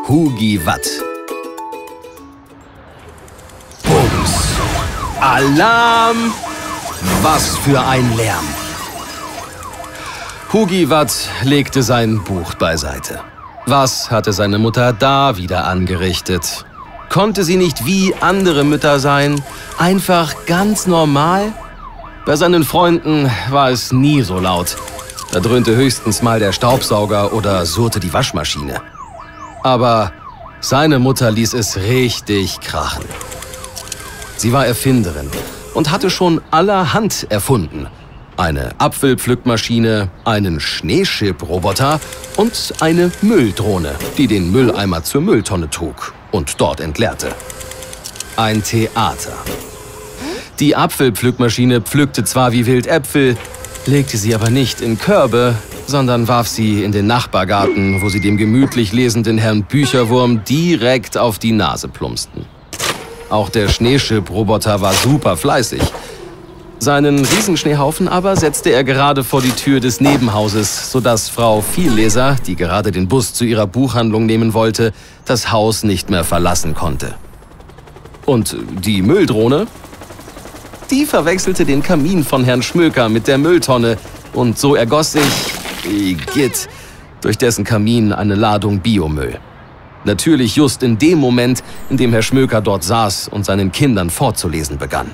Hugi Watt. Bums! Alarm! Was für ein Lärm! Hugi Watt legte sein Buch beiseite. Was hatte seine Mutter da wieder angerichtet? Konnte sie nicht wie andere Mütter sein? Einfach ganz normal? Bei seinen Freunden war es nie so laut. Da dröhnte höchstens mal der Staubsauger oder surrte die Waschmaschine. Aber seine Mutter ließ es richtig krachen. Sie war Erfinderin und hatte schon allerhand erfunden. Eine Apfelpflückmaschine, einen Schneeschipp-Roboter und eine Mülldrohne, die den Mülleimer zur Mülltonne trug und dort entleerte. Ein Theater. Die Apfelpflückmaschine pflückte zwar wie wild Äpfel, legte sie aber nicht in Körbe, sondern warf sie in den Nachbargarten, wo sie dem gemütlich lesenden Herrn Bücherwurm direkt auf die Nase plumpsten. Auch der Schneeschipp-Roboter war super fleißig. Seinen Riesenschneehaufen aber setzte er gerade vor die Tür des Nebenhauses, sodass Frau Vielleser, die gerade den Bus zu ihrer Buchhandlung nehmen wollte, das Haus nicht mehr verlassen konnte. Und die Mülldrohne? Die verwechselte den Kamin von Herrn Schmöker mit der Mülltonne und so ergoss sich, durch dessen Kamin eine Ladung Biomüll. Natürlich just in dem Moment, in dem Herr Schmöker dort saß und seinen Kindern vorzulesen begann.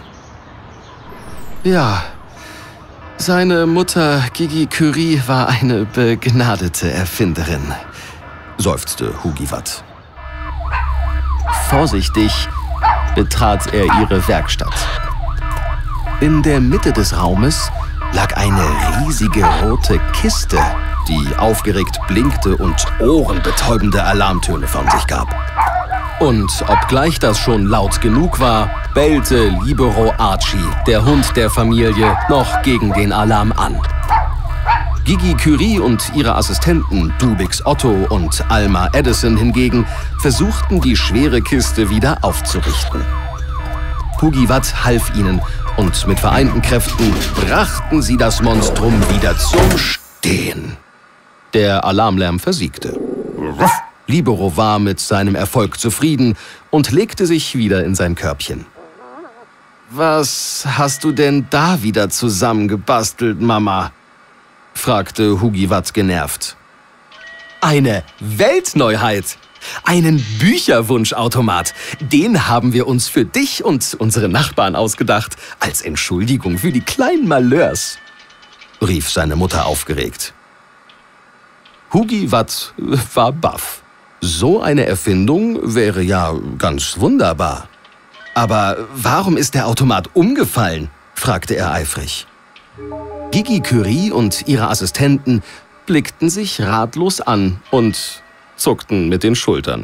Ja, seine Mutter Gigi Curie war eine begnadete Erfinderin, seufzte Hugi Watt. Vorsichtig betrat er ihre Werkstatt. In der Mitte des Raumes lag eine riesige rote Kiste, die aufgeregt blinkte und ohrenbetäubende Alarmtöne von sich gab. Und obgleich das schon laut genug war, bellte Libero Archie, der Hund der Familie, noch gegen den Alarm an. Gigi Curie und ihre Assistenten Dubix Otto und Alma Edison hingegen versuchten, die schwere Kiste wieder aufzurichten. Hugi Watt half ihnen und mit vereinten Kräften brachten sie das Monstrum wieder zum Stehen. Der Alarmlärm versiegte. Libero war mit seinem Erfolg zufrieden und legte sich wieder in sein Körbchen. »Was hast du denn da wieder zusammengebastelt, Mama?« fragte Hugi Watt genervt. »Eine Weltneuheit! Einen Bücherwunschautomat! Den haben wir uns für dich und unsere Nachbarn ausgedacht, als Entschuldigung für die kleinen Malheurs«, rief seine Mutter aufgeregt. Hugi Watt war baff. So eine Erfindung wäre ja ganz wunderbar. »Aber warum ist der Automat umgefallen?« fragte er eifrig. Gigi Curie und ihre Assistenten blickten sich ratlos an und zuckten mit den Schultern.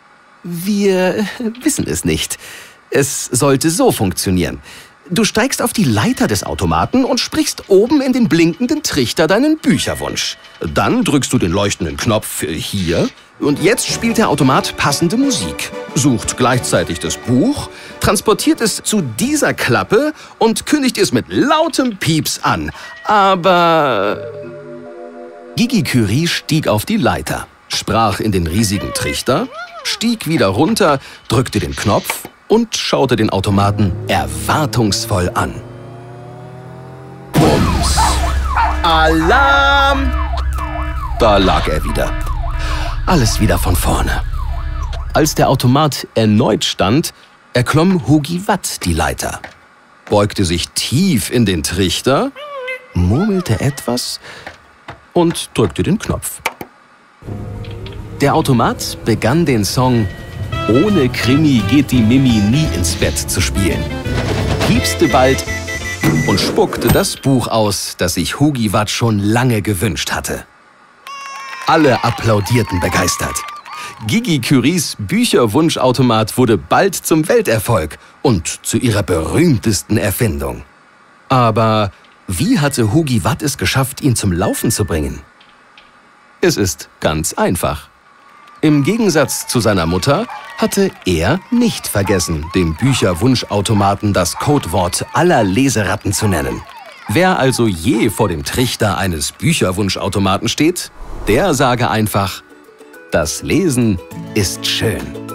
»Wir wissen es nicht. Es sollte so funktionieren. Du steigst auf die Leiter des Automaten und sprichst oben in den blinkenden Trichter deinen Bücherwunsch. Dann drückst du den leuchtenden Knopf hier und jetzt spielt der Automat passende Musik, sucht gleichzeitig das Buch, transportiert es zu dieser Klappe und kündigt es mit lautem Pieps an. Aber...« Gigi Curie stieg auf die Leiter, sprach in den riesigen Trichter, stieg wieder runter, drückte den Knopf und schaute den Automaten erwartungsvoll an. Bums! Alarm! Da lag er wieder. Alles wieder von vorne. Als der Automat erneut stand, erklomm Hugi Watt die Leiter, beugte sich tief in den Trichter, murmelte etwas und drückte den Knopf. Der Automat begann den Song »Ohne Krimi geht die Mimi nie ins Bett« zu spielen, piepste bald und spuckte das Buch aus, das sich Hugi Watt schon lange gewünscht hatte. Alle applaudierten begeistert. Gigi Curies Bücherwunschautomat wurde bald zum Welterfolg und zu ihrer berühmtesten Erfindung. Aber wie hatte Hugi Watt es geschafft, ihn zum Laufen zu bringen? Es ist ganz einfach. Im Gegensatz zu seiner Mutter hatte er nicht vergessen, dem Bücherwunschautomaten das Codewort aller Leseratten zu nennen. Wer also je vor dem Trichter eines Bücherwunschautomaten steht, der sage einfach Das Lesen ist schön.